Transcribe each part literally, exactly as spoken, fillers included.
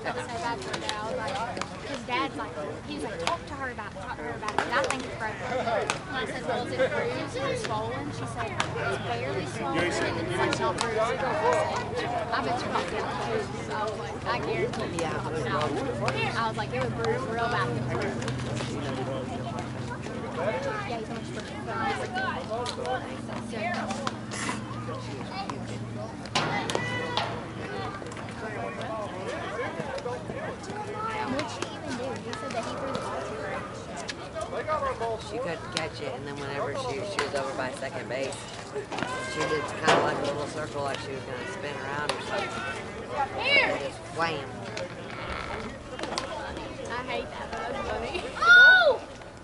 felt so bad for her dad. I was like, his dad's like, he was like, talk to her about it, talk to her about it. And I think it's broken. And I said, well, is it bruised or swollen? She said, it's barely swollen. And it's like not bruised. I said, I bet you popped out the tubes. So I was like, I guarantee you it popped out. I was like, it was bruised real bad. Yeah, he's much for What'd she even do? He said that he threw the ball to her. She couldn't catch it, and then whenever she, she was over by second base, she did kind of like a little circle, like she was going to spin around or something. And just wham. I hate that, but that's funny. Oh!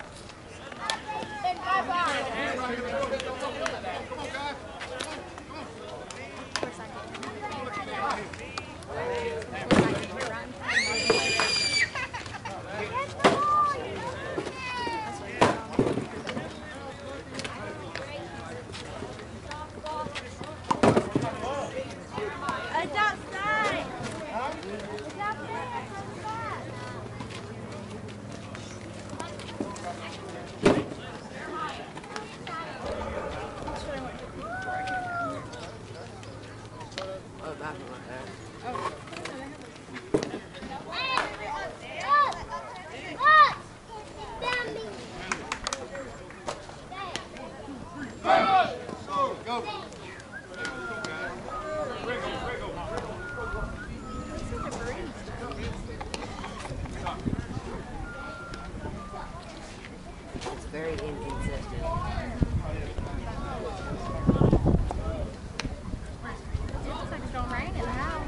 It's very inconsistent. Looks like it's gonna rain in the house.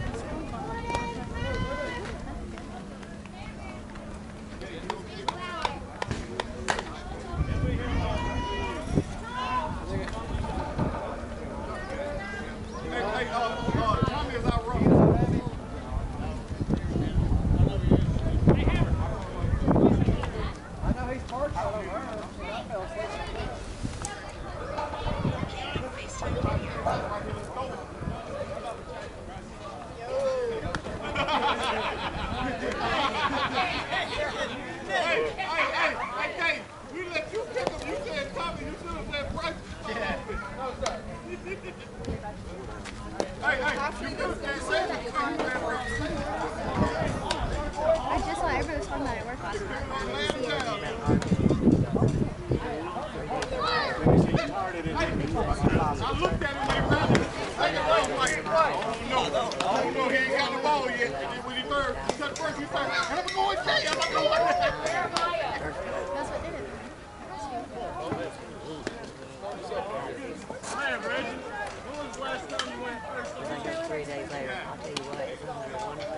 I just saw everybody was talking about it at work last night. I looked at him when he ran it. I was like, what? No, I don't know. He ain't got the ball yet. And then when he third, he touched first, he started, I'm going to go and say, I'm going to go and say. That's what did it. Man, Reggie, when was the last time you went first? I think it's three days later. I'll tell you what, it's only one of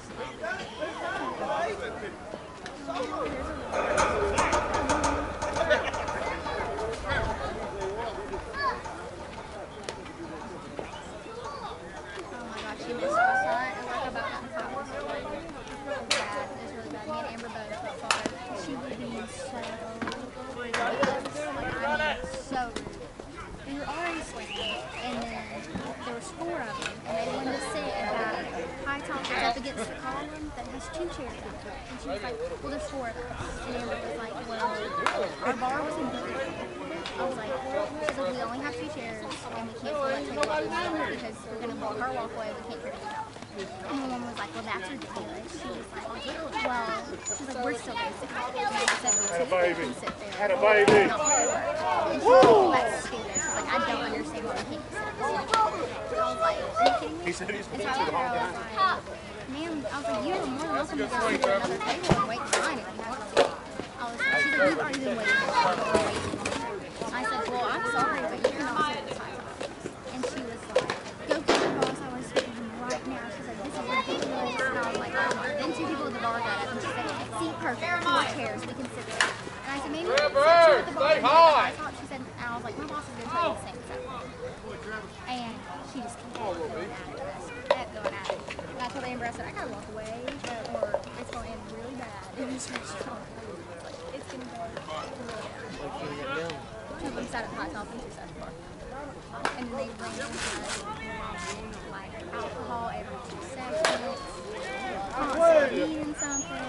up against the column that has two chairs out there. And she was like, well, there's four of us. And Amber was like, well, our bar was in good. I was like, she's like, we only have two chairs, and we can't let take it out because we're going to block our walkway, we can't carry it out. And my mom was like, well, that's ridiculous. She was like, well, she's like, we're still going to sit there. And I said, well, two people can sit there. Had a baby. And she was like, well, that's stupid. She's like, I don't understand why we can't sit there. I was like, are you kidding me? He said he's And going so to the I was like, ma'am, I was like, you are more than welcome to go to another table and wait in line if you have to. I was like, she's like, you've already been waiting for waiting. I said, well, I'm sorry, but you cannot sit this high top. And she was like, go get your boss. I want to speak to him right now. She's like, this is ridiculous. And I was like, oh my. Then two people at the bar got up and she said, seat perfect, four chairs, we can sit there. And I said, maybe we can sit at the bar and get the high top. She said, and I was like, my boss is going to tell you the same stuff. And she just kept going at it. Kept going at it. And I told Amber, I said, I gotta walk away, or it's going to end really bad in this restaurant. It's going to go really bad. Two of them sat at the high top and two sat at the bar. And then they ran into like alcohol every two seconds. eating something.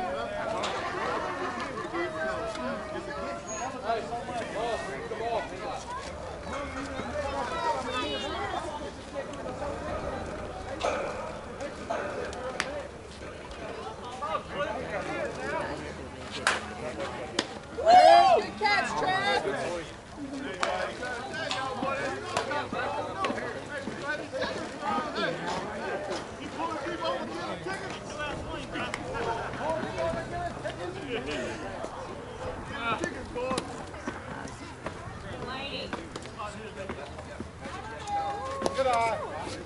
Good catch, Trav. Good eye.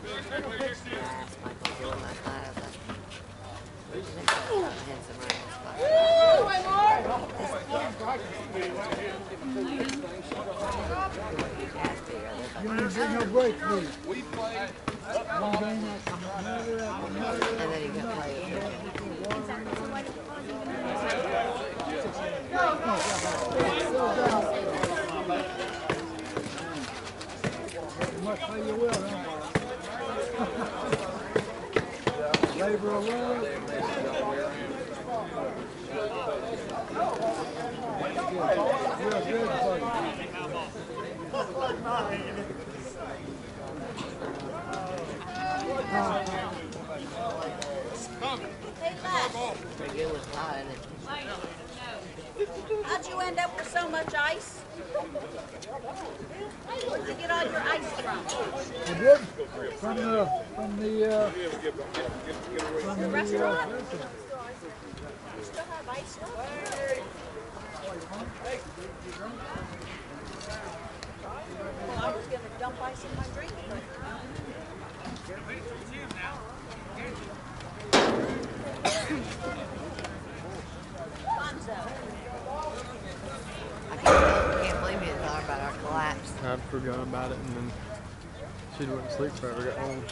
You ain't getting no break, please. We played. One game after another after another. And then he got played. Exactly. So why did the pause even You must pay your will, huh? Labor of love. Real good for you. Hey, Les, Pretty good with hot, isn't it? how'd you end up with so much ice? Where'd you get all your ice from? You did? From the, from the, uh, from The the, uh, restaurant? restaurant. You still have ice left? Well, I was gonna dump ice in my drink, but. Bonzo. I can't, can't believe you thought about our collapse. I forgot about it, and then she went to sleep forever. Got home.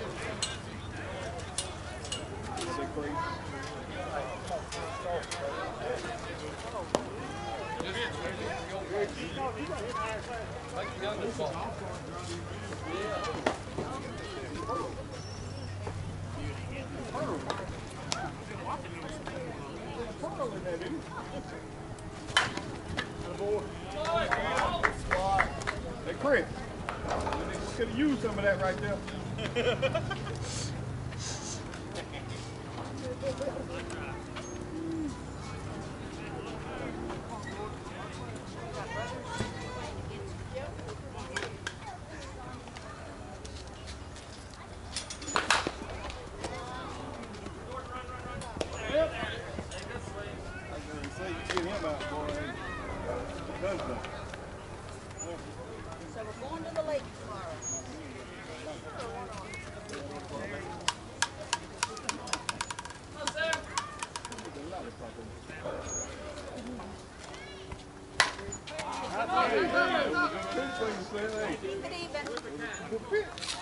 Hey, Chris. We could have used some of that right there. So we're going to the lake tomorrow. Good evening.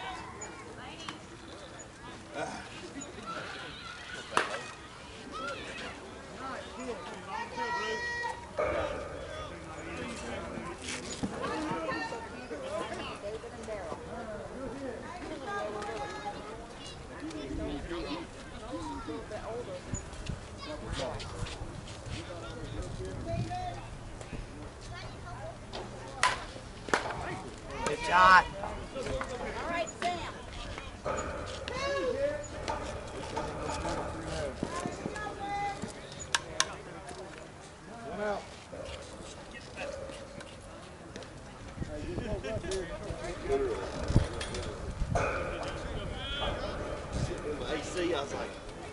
Good shot. All right, Sam. A C, I was like,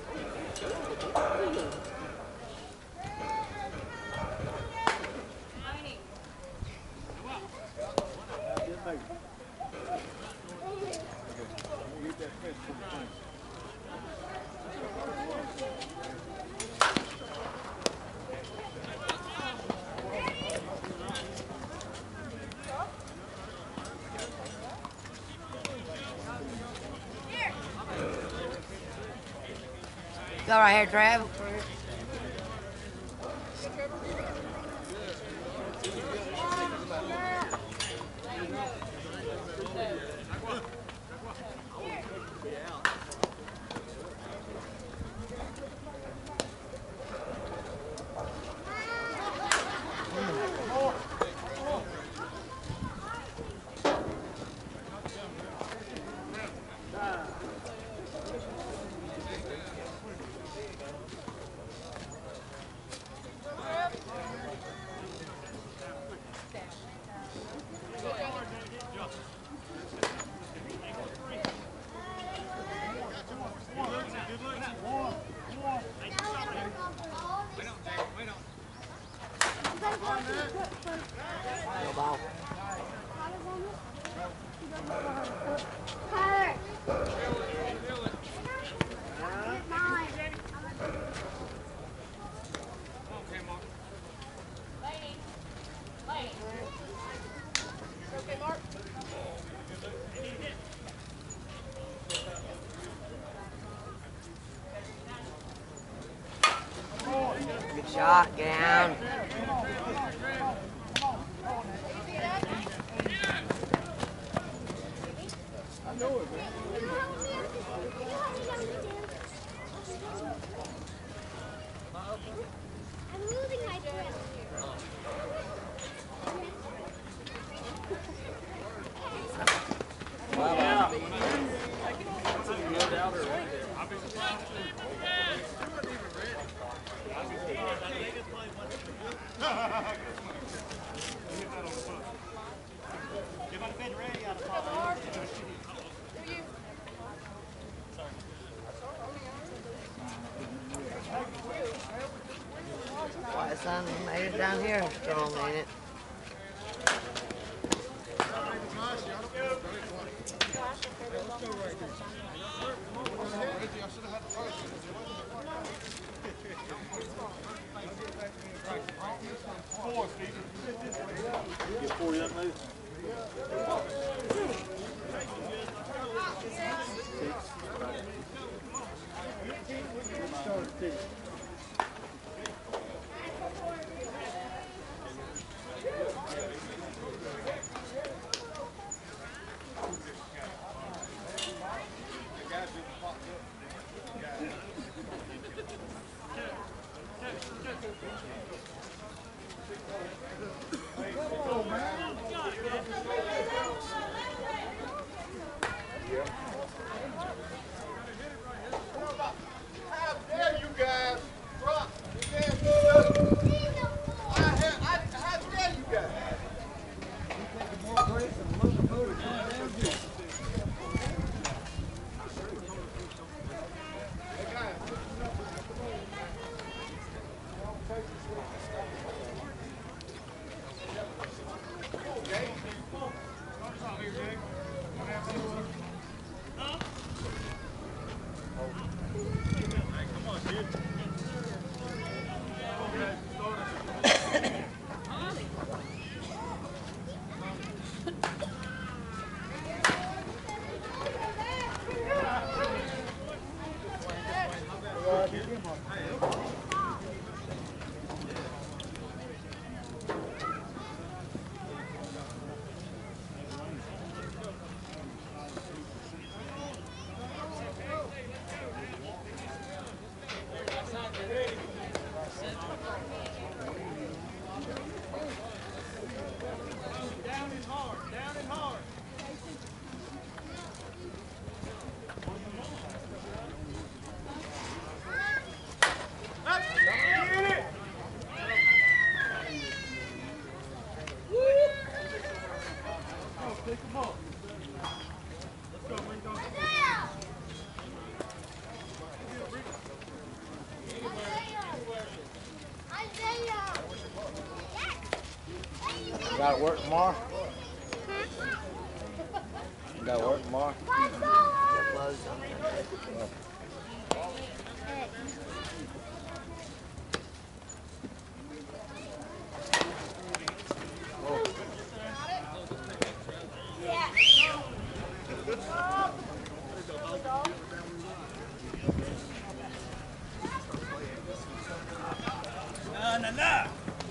Go right here, Trav. shot. Get down. My son made it down here strong, ain't it? Get four young ladies. How dare you guys drop the damn stuff? I have, I, how dare you guys? Hey guys. Got to work tomorrow? Got to work tomorrow? They're closed on Sunday. No, no, no.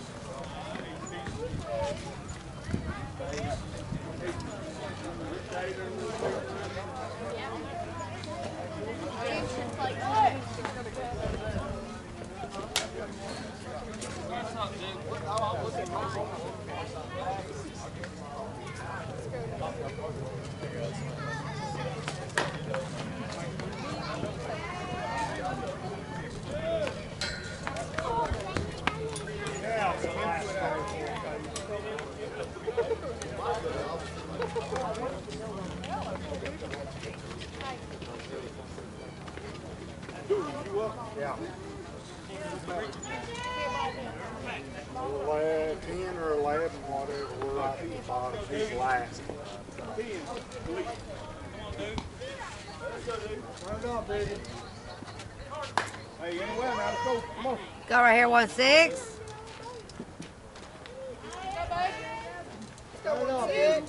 Yeah. ten or eleven, whatever, we're right at the bottom. He's last. Turn it on, baby. Hey, anyway, now let's go. Come on. Go right here, one six. Turn it on, baby.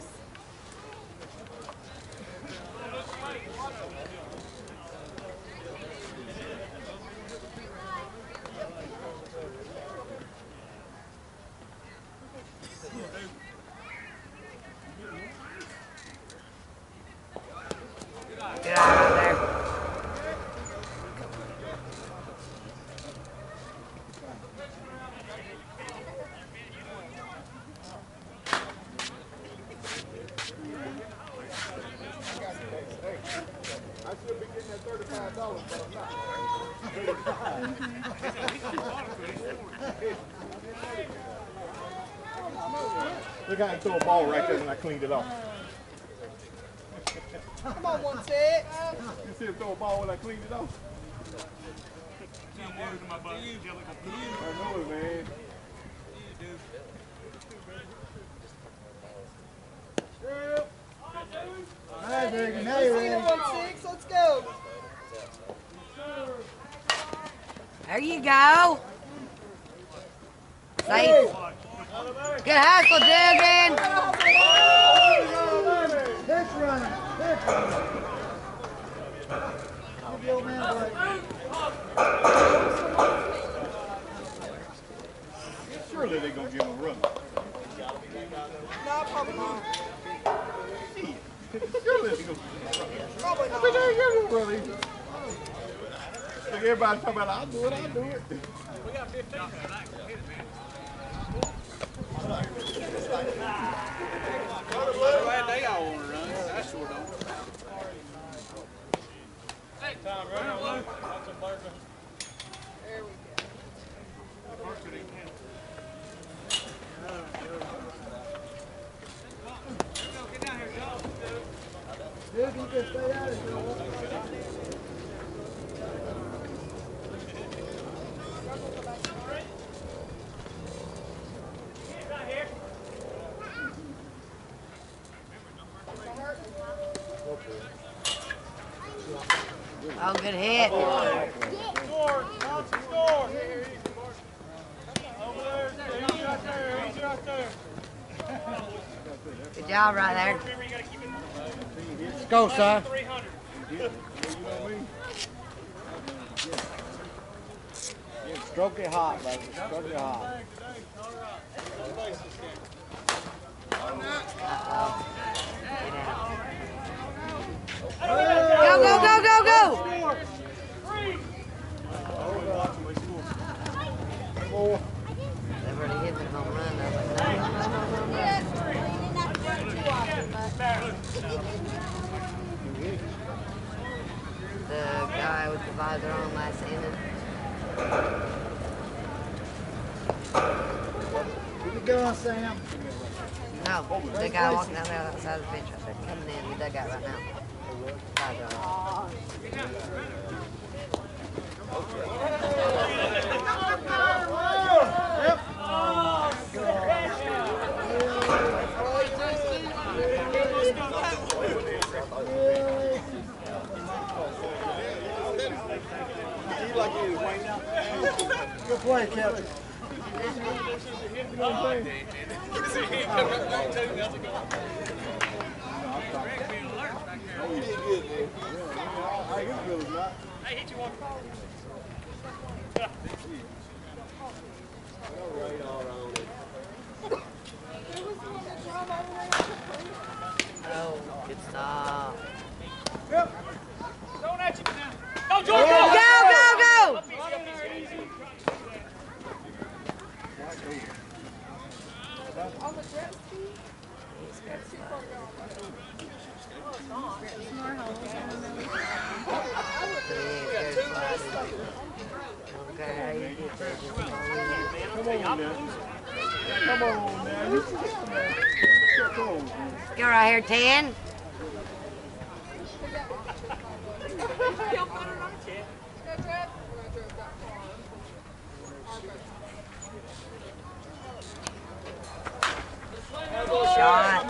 Look how I threw a ball right there when I cleaned it off. Come on, one six. You see him throw a ball when I cleaned it off? I know it, man. All right, Bergen, now you're ready. one six, let's go. There you go. Safe. Good hustle, Dugan. Pitch running. Pitch running. Give the old man a break. Surely they're going to give him a run. No, probably not. Surely they're going to give him a run. Probably not. But they ain't giving him a run either. Look, everybody talking about, I'll do it, I'll do it. We got fifteen. Glad they all want to run. I sure don't. Time, run out, Luke. That's a burger. There we go. Dude, you can stay out of here. Oh, good hit. Score! Johnson, score! Over there, he's right there, he's right there. Good job right there. Let's go, son. Stroke it hot, baby. Stroke it hot. Go, go, go, go, go. They've already hit the home run. I was like, no, no, no, no, no. The guy with the visor on last inning. Keep it going, Sam. No, the guy walking out there outside the bench right there, coming in the dugout right now. Visor on. Good play, Captain. Hey, hit you one. Oh, good stop. Going at you now. Go, George, go! Go, go, go! More holes. I don't know. Okay. Come on now. Come on now. You see that, man. Come on, man. Go right here, ten. Shot.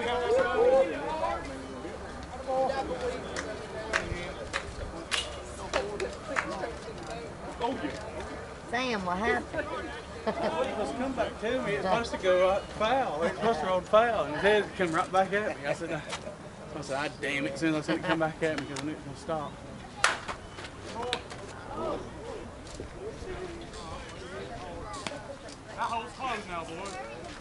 Sam, what happened? It was come back to me. It's supposed to go right foul. It's supposed to roll foul, and his head come right back at me. I said, I said, ah, damn it! As soon as I said it come back at me, because I knew it was gonna stop. That hole's closed now, boys.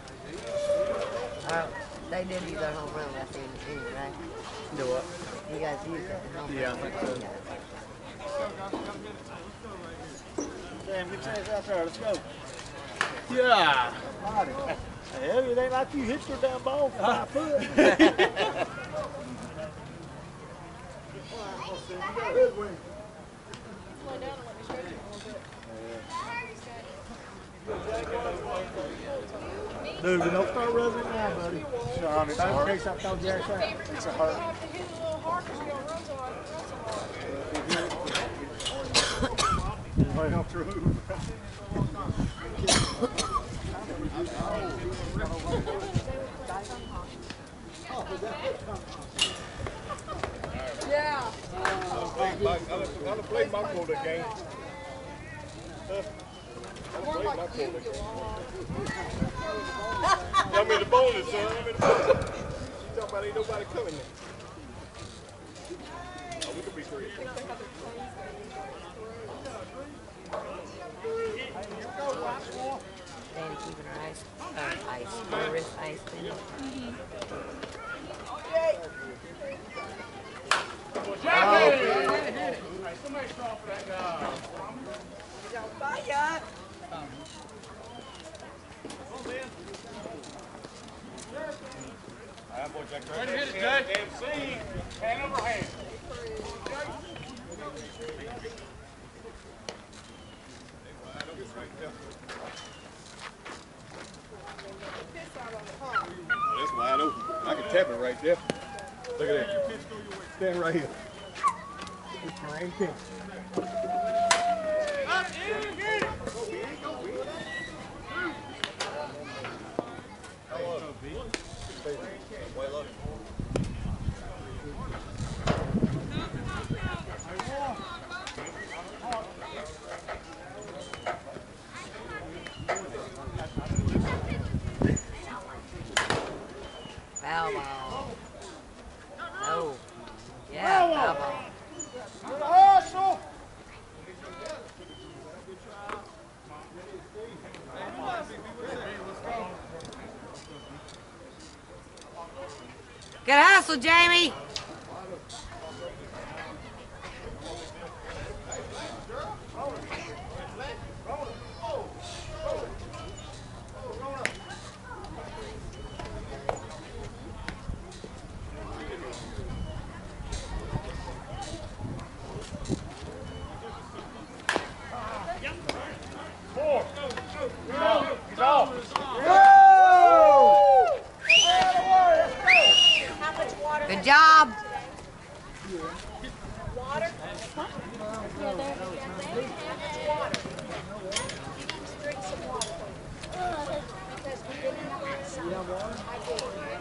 Oh, they did use their home run last inning too, right? Do what? You guys used it. Home Yeah, I run. think so. Sam, get your ass out there. Let's go. Yeah. Hell, it ain't like you hit your damn ball for five foot. Dude, don't start rubbing it now, buddy. Sean, it's hard. In case I told you that. It's a hurt. Well, true. Yeah. I'm going to play my quota game. I'm going to play my quota game. I'm in the bonus, son. I'm in the bonus. She's talking about ain't nobody coming there. Oh, we could be three. Danny keeping her ice, uh, ice, her wrist iced in. Somebody call for that guy. Fire. Ready to hit it, Judge. M C, hand over hand. That's wide open. I can tap it right there. Look at that. Stand right here. It's my intent. Up, in, get it. Foul ball. No. Yeah, foul ball. Hustle! Good hustle, Jamie. Four. He's off. How much water? Good job. Water? Yeah, there. Water. Just drink some water. Because we didn't have that sun. I did.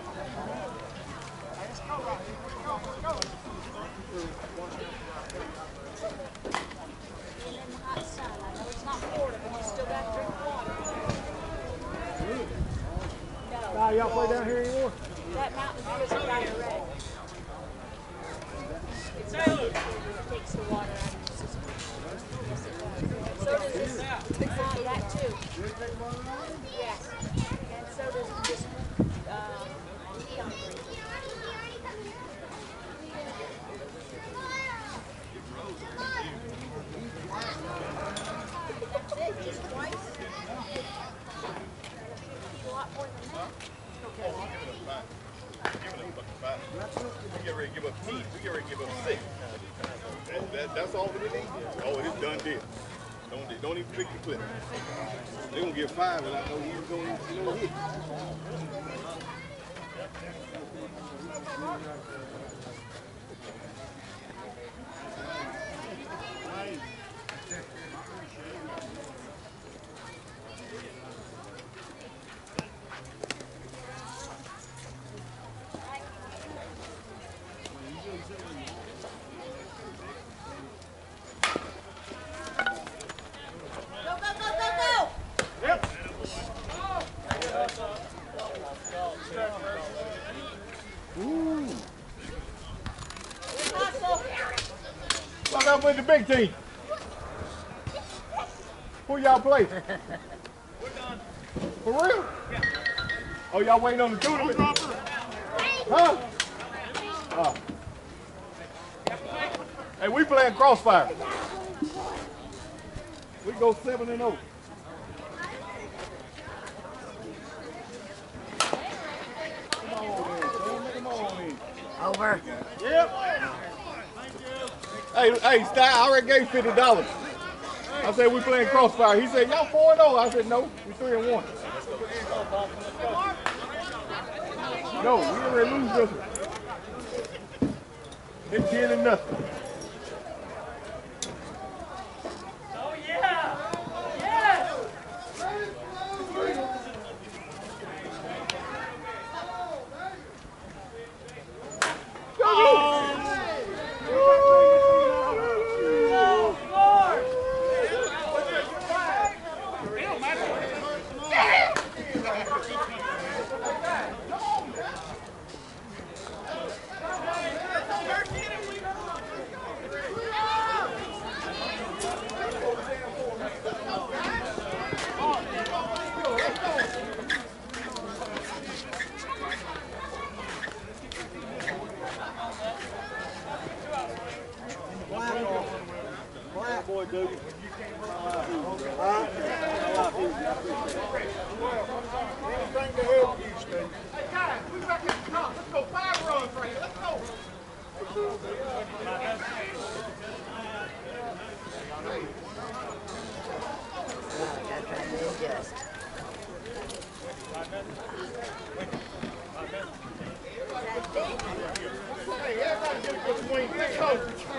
And in the hot sun. I know it's not Florida, but you still got to drink water. Nah, y'all play down here anymore? That Mountain Dew is a diuretic. It takes the water out of your system. Yes, it does. So does this. Uh, that too. Yes. And so does this uh, dehydrator. That's it, just twice. A lot more than that. We get ready to give up ten. We get ready to give up six. That, that, that's all we need. Oh, it's done deal. Don't, don't even pick the clip. They're going to get five, and I know he's going to hit. Go, go, go, go, go! Fuck up with the big team. Who y'all play? We're done. For real? Yeah. Oh, y'all waiting on the tournament? Huh? Oh. Hey, we playing Crossfire. We go seven and oh. Come on, man. Come on in. Over. Yep. Hey, hey, Sty, I already gave fifty dollars. I said, we playing crossfire. He said, y'all four and oh. I said, no, we three and one. No, we already lose this one. It's ten and nothing. Oh, yeah. Yes. Boy, Dougie. Anything to help you, Steve. Hey, guys, we back at the top. Let's go. Five runs right here. Let's go. Just. Hey, everybody get a good swing. Let's go.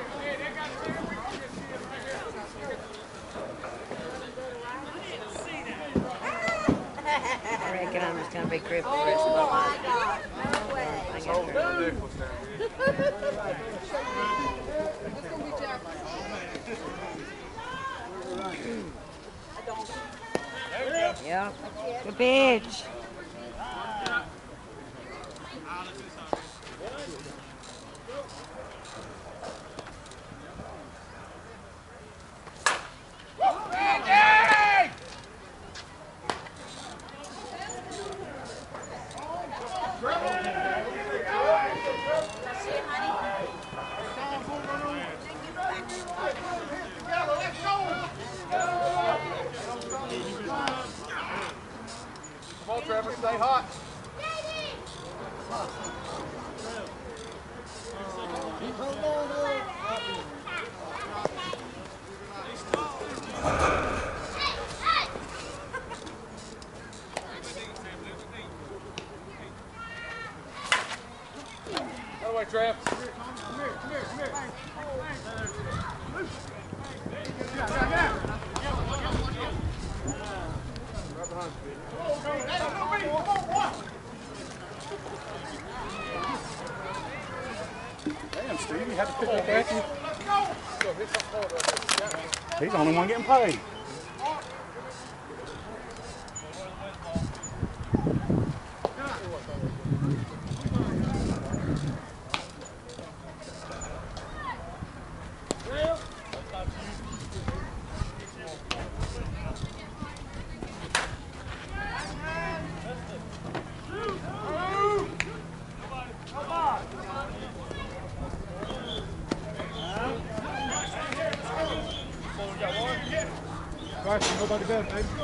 I reckon I'm just gonna be crippled the rest of my life. Oh my God, no way. I got her. Yeah. Good pitch. Come on, Trevor, stay hot. That way, Trev. Come here, come here, come here. Damn, Steve, you had to pick up after you. He's the only one getting paid. All right, go back to bed, baby.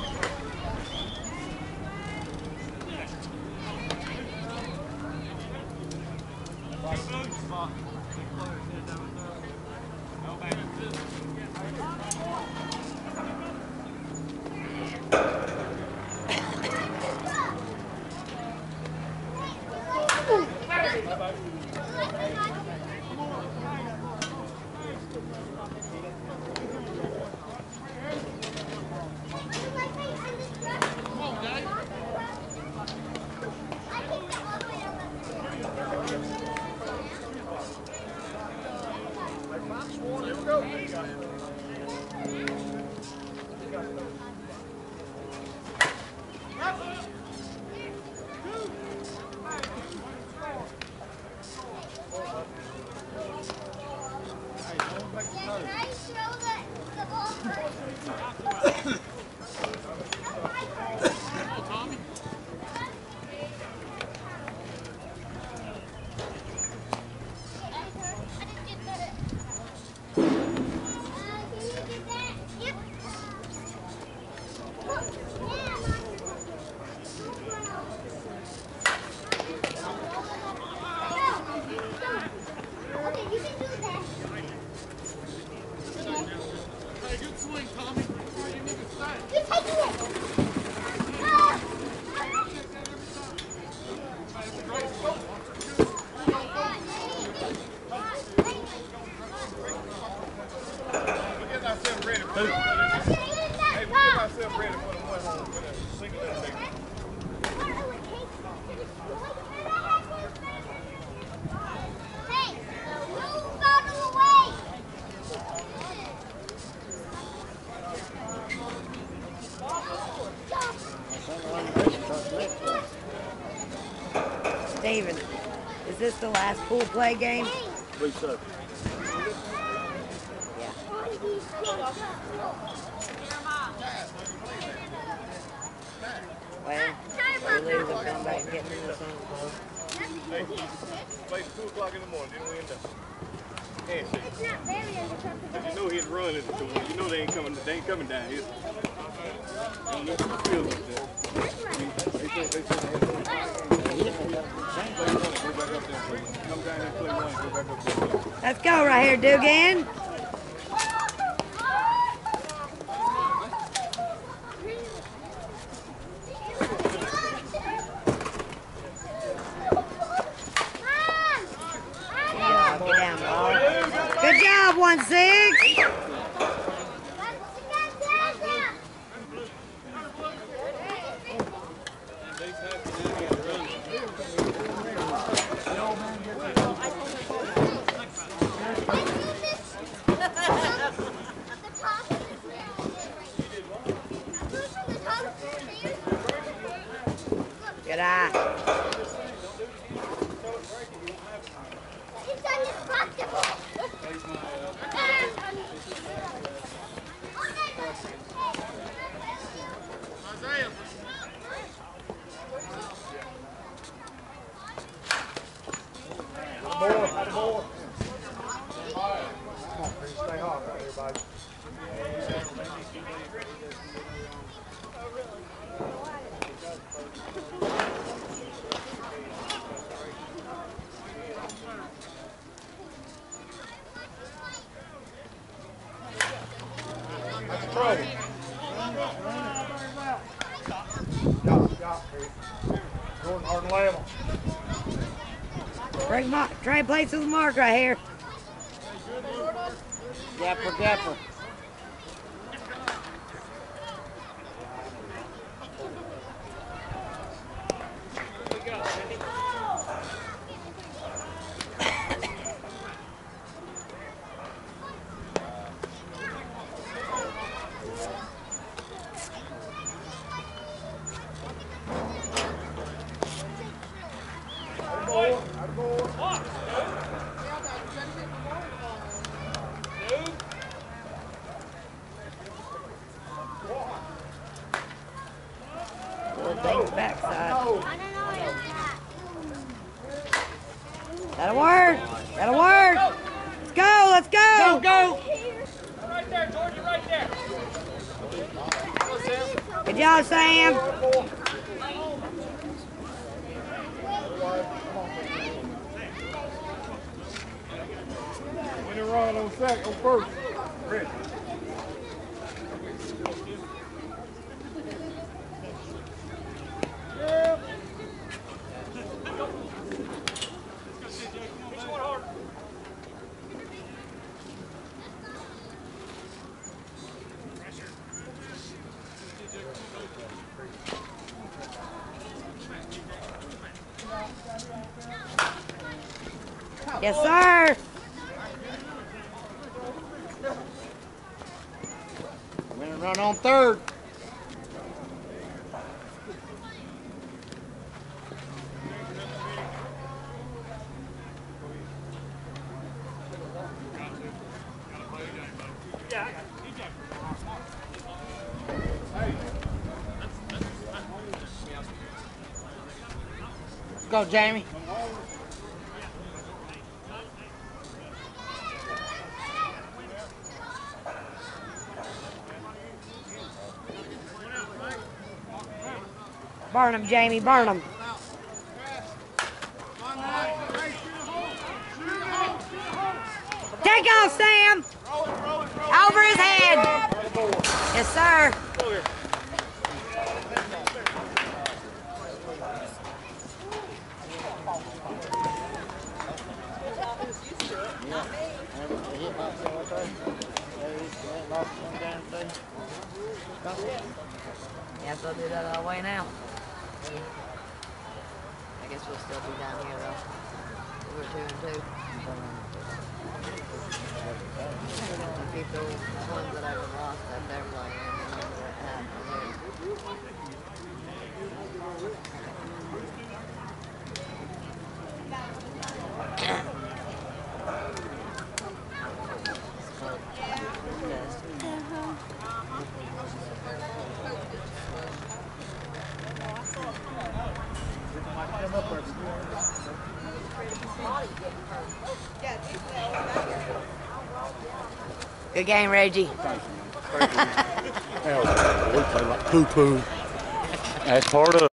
myself ready for the one home for the single elimination. Hey, move out of the way. Steven, is this the last pool play game? Believe so. Yeah. Well, we lose and come back and get me the sun close. Hey, play two o'clock in the morning, then we end up. Handshake. It's not very uncomfortable. Cause you know he'd run into the one. You know they ain't coming. They ain't coming down here. I don't know if you feel like that. They say they say they go back up there, please. Come down here and play one. Go back up there. Let's go right here, Dugan. Get down, dog. Good job, one six. Good eye. It's undestructible. Bring Mark, Trey plays with Mark right here. Gapper, gapper. Things backside. That'll work. That'll work. Let's go. Let's go. Go, go. Right there, Georgia, right there. Good job, Sam. When they run on second, on first. Ready. Yes, sir. I'm gonna run on third. Let's go, Jamie. Burn him, Jamie. Burn him. Take off, Sam. Over his head. Yes, sir. Hit myself right there. Lost one damn thing. Yeah, they'll do that all the way now. I guess we'll still be down here though. We're two and two. The people, the ones that I lost that they're playing, and the ones that have Good game, Reggie. We play like poo-poo. That's part of it.